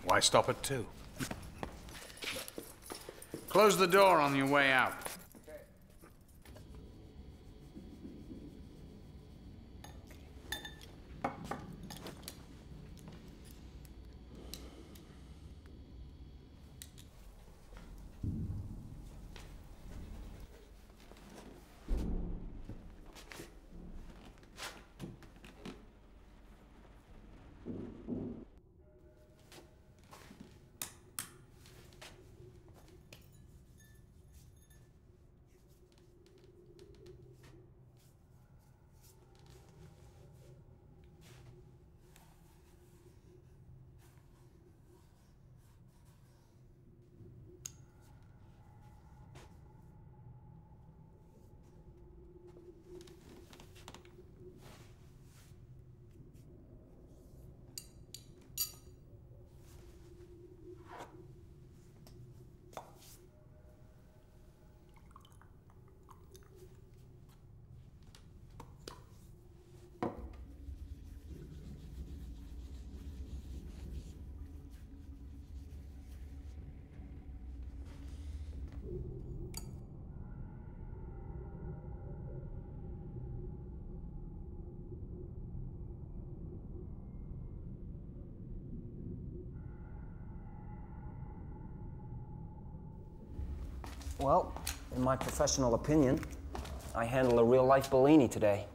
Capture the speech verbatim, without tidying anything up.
Why stop at two? Close the door on your way out. Well, in my professional opinion, I handle a real-life Bellini today.